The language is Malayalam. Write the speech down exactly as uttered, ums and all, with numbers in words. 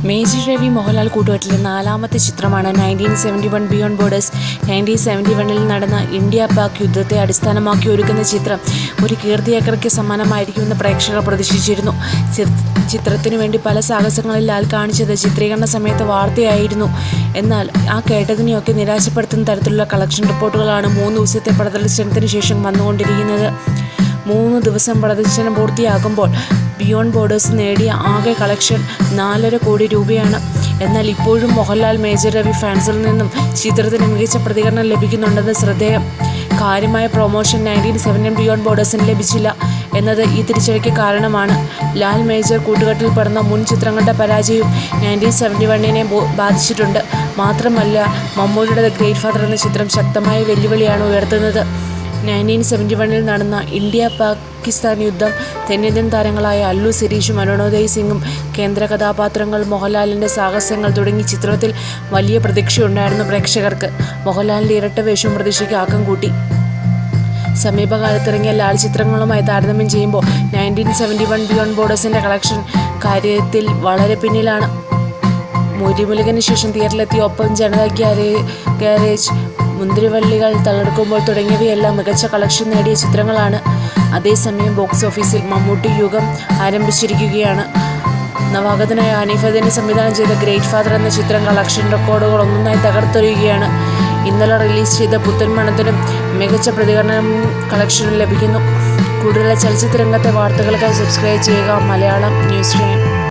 മേജർ രവി മോഹൻലാൽ കൂട്ടുകെട്ടിലെ നാലാമത്തെ ചിത്രമാണ് nineteen seventy one beyond borders. Nineteen seventy വണ്ണിൽ നടന്ന ഇന്ത്യ പാക് യുദ്ധത്തെ അടിസ്ഥാനമാക്കി ഒരുക്കുന്ന ചിത്രം ഒരു കീർത്തിയേക്കറയ്ക്ക് സമാനമായിരിക്കുമെന്ന് പ്രേക്ഷകർ പ്രതീക്ഷിച്ചിരുന്നു. ചിത്രത്തിനു വേണ്ടി പല സാഹസങ്ങളിൽ ലാൽ കാണിച്ചത് ചിത്രീകരണ സമയത്ത് വാർത്തയായിരുന്നു. എന്നാൽ ആ കേട്ടതിനെയൊക്കെ നിരാശപ്പെടുത്തുന്ന തരത്തിലുള്ള കളക്ഷൻ റിപ്പോർട്ടുകളാണ് മൂന്ന് ദിവസത്തെ പ്രദർശനത്തിന് ശേഷം വന്നുകൊണ്ടിരിക്കുന്നത്. മൂന്ന് ദിവസം പ്രദർശനം പൂർത്തിയാകുമ്പോൾ ബിയോണ്ട് ബോർഡേഴ്സ് നേടിയ ആകെ കളക്ഷൻ നാലര കോടി രൂപയാണ്. എന്നാൽ ഇപ്പോഴും മോഹൻലാൽ മേജർ രവി ഫാൻസിൽ നിന്നും ചിത്രത്തിന് മികച്ച പ്രതികരണം ലഭിക്കുന്നുണ്ടെന്ന് ശ്രദ്ധേയം. കാര്യമായ പ്രൊമോഷൻ നയൻറ്റീൻ സെവൻറ്റി ബിയോണ്ട് ബോർഡേഴ്സിന് ലഭിച്ചില്ല എന്നത് ഈ തിരിച്ചടിക്ക് കാരണമാണ്. ലാൽ മേജർ കൂട്ടുകെട്ടിൽ പെടുന്ന മുൻ ചിത്രങ്ങളുടെ പരാജയവും നയൻറ്റീൻ സെവൻറ്റി വണ്ണിനെ ബാധിച്ചിട്ടുണ്ട്. മാത്രമല്ല, മമ്മൂട്ടിയുടെ ദ ഗ്രേറ്റ് ഫാദർ എന്ന ചിത്രം ശക്തമായ വെല്ലുവിളിയാണ് ഉയർത്തുന്നത്. നയൻറ്റീൻ സെവൻറ്റി വണ്ണിൽ നടന്ന ഇന്ത്യ പാകിസ്ഥാൻ യുദ്ധം, തെന്നിന്ത്യൻ താരങ്ങളായ അല്ലു സിരീഷും അരുണോദയ് സിംഗും കേന്ദ്ര കഥാപാത്രങ്ങൾ, മോഹൻലാലിൻ്റെ സാഹസങ്ങൾ തുടങ്ങി ചിത്രത്തിൽ വലിയ പ്രതീക്ഷയുണ്ടായിരുന്നു പ്രേക്ഷകർക്ക്. മോഹൻലാലിൻ്റെ ഇരട്ട വേഷവും പ്രതീക്ഷയ്ക്ക് ആക്കം കൂട്ടി. സമീപകാലത്തിറങ്ങിയ ലാൽ ചിത്രങ്ങളുമായി താരതമ്യം ചെയ്യുമ്പോൾ നയൻറ്റീൻ സെവൻറ്റി വൺ ബിയോണ്ട് ബോർഡേഴ്സിൻ്റെ കളക്ഷൻ കാര്യത്തിൽ വളരെ പിന്നിലാണ്. മുരിമുരുകന് ശേഷം തിയേറ്ററിലെത്തിയ ഒപ്പം ജനതാ ഗ്യാരേജ്, മുന്തിരിവള്ളികൾ തളർക്കുമ്പോൾ തുടങ്ങിയവയെല്ലാം മികച്ച കളക്ഷൻ നേടിയ ചിത്രങ്ങളാണ്. അതേസമയം ബോക്സ് ഓഫീസിൽ മമ്മൂട്ടി യുഗം ആരംഭിച്ചിരിക്കുകയാണ്. നവാഗതനായ ഹനീഫദിനെ സംവിധാനം ചെയ്ത ഗ്രേറ്റ് ഫാദർ എന്ന ചിത്രം കളക്ഷൻ റെക്കോർഡുകൾ ഒന്നൊന്നായി തകർത്തെറിയുകയാണ്. ഇന്നലെ റിലീസ് ചെയ്ത പുത്തൻ മണത്തിനും മികച്ച പ്രതികരണം കളക്ഷനും ലഭിക്കുന്നു. കൂടുതൽ ചലച്ചിത്ര രംഗത്തെ വാർത്തകൾക്കായി സബ്സ്ക്രൈബ് ചെയ്യുക മലയാളം ന്യൂസ് ടൈം.